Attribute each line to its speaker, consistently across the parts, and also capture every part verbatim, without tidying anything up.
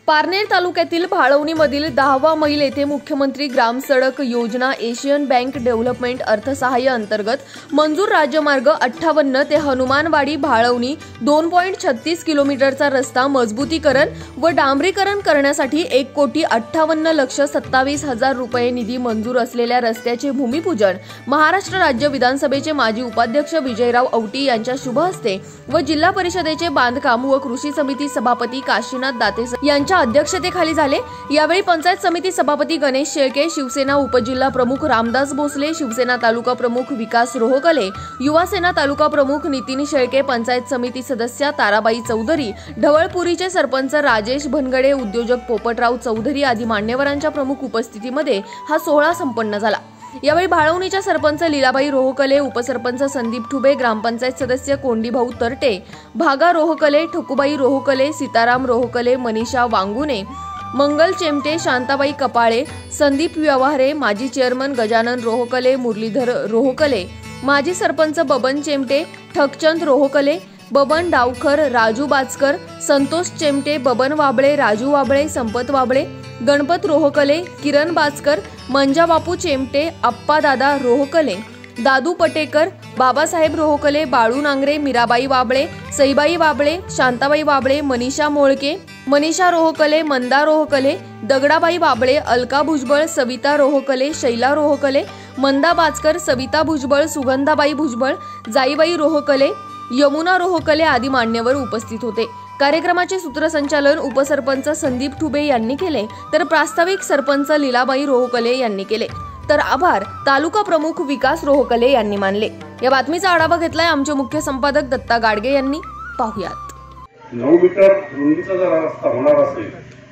Speaker 1: पारनेर तालुक्यातील भाळवणीमधील दहावा मैल येथे मुख्यमंत्री ग्राम सडक योजना एशियन बँक डेव्हलपमेंट अर्थसहाय्य अंतर्गत मंजूर राज्यमार्ग अठ्ठावन्न ते हनुमानवाडी भाळवणी दोन पॉइंट छत्तीस किलोमीटरचा रस्ता मजबूतीकरण व डांबरीकरण करण्यासाठी एक कोटी अठ्ठावन्न लक्ष सत्तावीस हजार रुपये निधी मंजूर असलेल्या रस्त्याचे भूमिपूजन महाराष्ट्र राज्य विधानसभेचे माजी उपाध्यक्ष विजयराव औटी यांच्या शुभ हस्ते व जिल्हा परिषदेचे बांधकाम व कृषी समिती सभापती काशीनाथ दाते यांच्या अध्यक्षतेखाली झाले। यावेळी पंचायत समिती सभापती गणेश शेळके, शिवसेना उपजिल्हा प्रमुख रामदास भोसले, शिवसेना तालुका प्रमुख विकास रोहकले, युवासेना तालुका प्रमुख नितीन शेळके, पंचायत समिती सदस्या ताराबाई चौधरी, ढवळपुरीचे सरपंच राजेश भनगडे, उद्योजक पोपटराव चौधरी आदी मान्यवरांच्या प्रमुख उपस्थितीमध्ये हा सोहळा संपन्न झाला। यावेळी भाळवणीच्या सरपंच लीलाबाई रोहकले, उपसरपंच संदीप ठुबे, ग्रामपंचायत सदस्य कोंडीभाऊ तरटे, भागा रोहकले, ठकुबाई रोहकले, सीताराम रोहकले, मनीषा वांगुने, मंगल चेमटे, शांताबाई कपाळे, संदीप व्यवहारे, माजी चेअरमन गजानन रोहकले, मुरलीधर रोहकले, माजी सरपंच बबन चेमटे, ठकचंद रोहकले, बबन डावखर, राजू बाचकर, संतोष चेमटे, बबन वाबळे, राजू वाबळे, संपत वाबळे, गणपत रोहकले, किरण बाचकर, मंजा बापू चेमटे, अप्पा दादा रोहकले, दादू पटेकर, बाबासाहेब रोहकले, बाळू नांगरे, मीराबाई वाबळे, सईबाई वाबळे, शांताबाई वाबळे, मनीषा मोळके, मनीषा रोहकले, मंदा रोहकले, दगडाबाई वाबळे, अलका भुजबळ, सविता रोहकले, शैला रोहकले, मंदा बाचकर, सविता भुजबळ, सुगंधाबाई भुजबळ, जाईबाई रोहकले, यमुना रोहकले आदी मान्यवर उपस्थित होते। कार्यक्रमाचे सूत्रसंचालन उपसरपंच संदीप ठुबे यांनी केले तर प्रास्ताविक सरपंच लीलाबाई रोहकले यांनी केले तर आभार तालुका प्रमुख विकास रोहकले यांनी मानले। या बातमीचा आढावा घेतलाय आमचे मुख्य संपादक दत्ता गाडगे यांनी। पाहुयात।
Speaker 2: नऊ मीटर रुंदीचा जर रस्ता होणार असेल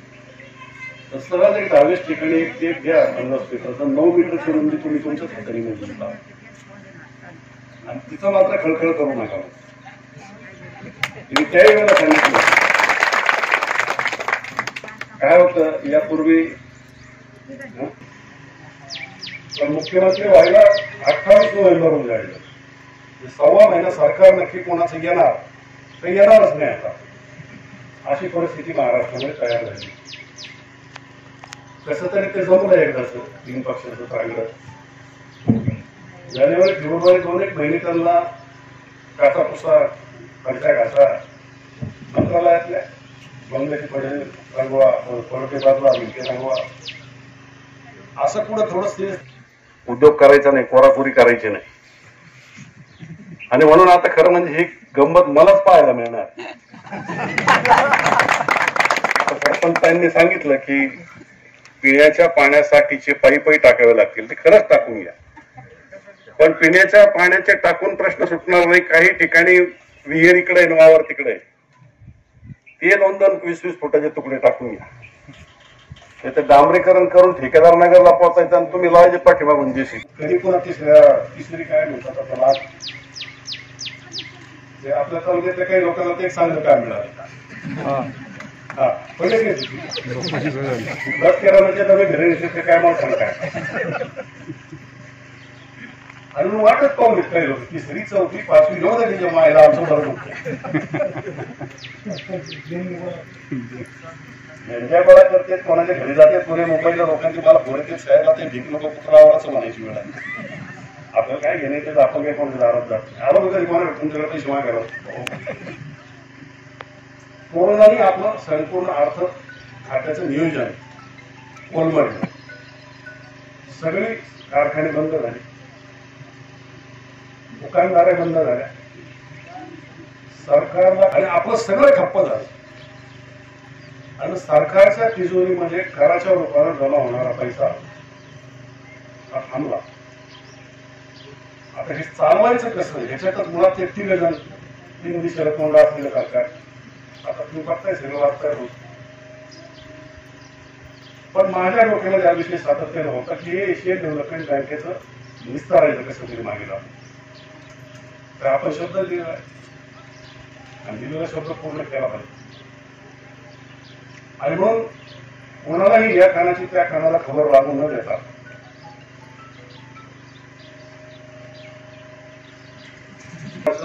Speaker 2: तर सहज एक दहावीस ठिकाणी एक टेप घ्या पन्नास मीटरचा नऊ मीटरची रुंदी तुम्ही तुमच्या ठिकाणी मोजू शकता आणि तिथं मात्र खळखळ करू नका। त्याही वेळेला सांगितलं काय होतं यापूर्वी मुख्यमंत्री व्हायला अठ्ठावीस नोव्हेंबरहून जायचं सव्वा महिना सरकार नक्की कोणाचं येणार तर येणारच नाही आता अशी परिस्थिती महाराष्ट्रामध्ये तयार झाली। कसं तरी ते जमलं एकदाच तीन पक्षाचं चांगलं जानेवारी फेब्रुवारी दोन एक महिने त्यांना काचापुसा खर्चा घासा मंत्रालयातल्या बंगल्याची पडे रंगवा पडके बाजूला भिंती रंगवा असं पुढं थोडस उद्योग करायचा नाही, कोराकोरी करायची नाही आणि म्हणून आता खरं म्हणजे ही गंमत मलाच पाहायला मिळणार। सरपंचांनी सांगितलं की पिण्याच्या पाण्यासाठीचे पाईपही टाकावे लागतील ते खरंच टाकून घ्या पण पिण्याच्या पाण्याचे टाकून प्रश्न सुटणार नाही। काही ठिकाणी विहीर इकडे वावर तिकडे ते दोन दोन वीस वीस फुटाचे तुकडे टाकून घ्या त्याचे डांबरीकरण करून ठेकेदार नगरला पोहोचायचं आणि तुम्ही लावायचे पाठीमागून जेसी कधी पुन्हा तिसऱ्या तिसरी काय म्हणतात आता ते आपल्या तालुक्यातल्या काही लोकांना ते एक चांगलं काय मिळालं हा पहिले दस तेरा म्हणजे तुम्ही घरी नेते काय माणसाला काय आणि मग वाटत पाहून येत काही लोक तिसरी चौथी पाचवी लोक त्याच्या मायला आमचं बरोबर ज्यांच्या बळा करते कोणाच्या घरी जाते पुणे मुंबईला लोकांची मला फोन येते शाळेला ते भीक लोक पुतळावरच म्हणायची वेळ आपल्याला काय घेणे ते आपण काय कोणाच्या दारात जात आलो कधी कोणा तुमच्याकडे पैसे मागायला कोरोनाने आपलं संपूर्ण अर्थ खात्याचं नियोजन कोलमडलं सगळे कारखाने बंद झाले दुकानदाऱ्या बंद झाल्या सरकारला आणि आपलं सगळं ठप्प झालं आणि सरकारच्या तिजोरीमध्ये कराच्या रूपाने जमा होणारा पैसा हा थांबला। आता हे चालवायचं कसं ह्याच्यातच मुळात ते तीन जण तीन दिशेला तोंड असलेलं सरकार आता तुम्ही बघताय सगळं वाचताय रोज पण माझ्या डोक्याला या विषयी सातत्यानं होतं की हे एशियन डेव्हलपमेंट बँकेचं विस्तारायचं कसं तरी मागे लागलं तर आपण शब्द दिला आणि दिलेला शब्द पूर्ण केला पाहिजे आणि म्हणून कोणालाही या कानाची त्या कानाला खबर लागू न देता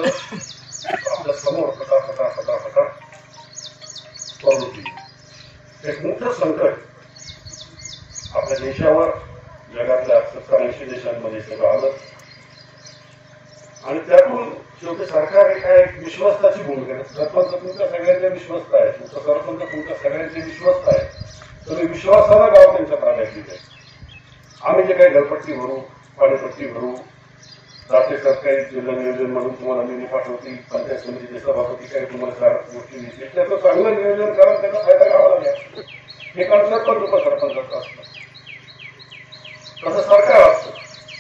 Speaker 2: आपल्या समोर फटा फटा फटा फटा प्रवृत्ती एक मोठं संकट आपल्या देशावर जगातल्या सत्तर ऐंशी देशांमध्ये सगळं आलं आणि त्यातून शेवटी सरकार काय विश्वस्ताची भूमिका आहे. सरपंच तुमच्या सगळ्यांचे विश्वस्त आहे, तुमचा सरपंच तुमच्या सगळ्यांचे विश्वस्त आहे. तुम्ही विश्वासानं गाव त्यांच्या ताब्यात दिले. आम्ही जे काही घरपट्टी भरू, पाणीपट्टी भरू, जाते सरकारी जिल्हा नियोजन म्हणून तुम्हाला निधी पाठवतील, पंचायत समितीचे सभापती काही तुम्हाला चार गोष्टी देतील, त्याचं चांगलं नियोजन करा, त्याचा फायदा घ्यावा लागेल. हे काम सरपंच उपसरपंचाचं असतं, तसं सरकार असतं.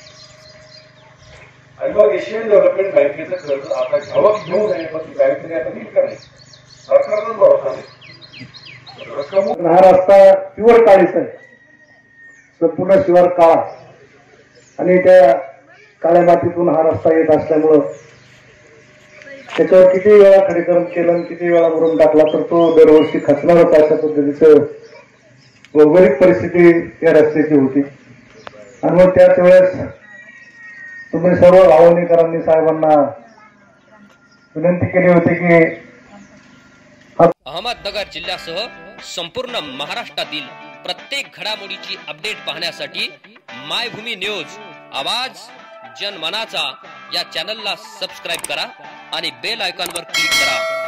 Speaker 2: आणि मग एशियन डेव्हलपमेंट बँकेचं कर्ज आता घ्यावं घेऊ नये, पण ती बँकेने आता नीट करायची, सरकारचाच भरोसा नाही.
Speaker 3: हा रस्ता प्युअर काळीच आहे, संपूर्ण शिवार काळा आणि त्या काळ्या मातीतून हा रस्ता येत असल्यामुळं त्याच्यावर किती वेळा खडीकरण केलं आणि किती वेळा भरून टाकला तर तो दरवर्षी खचणारच अशा पद्धतीचं भौगोलिक परिस्थिती या रस्त्याची होती. आणि मग त्याच वेळेस तुम्ही सर्व गावणीकरांनी साहेबांना विनंती केली होती की
Speaker 4: अहमदनगर जिल्ह्यासह संपूर्ण महाराष्ट्रातील प्रत्येक घडामोडीची अपडेट पाहण्यासाठी मायभूमी न्यूज आवाज जनमनाचा या चॅनलला सबस्क्राईब करा आणि बेल आयकॉनवर क्लिक करा.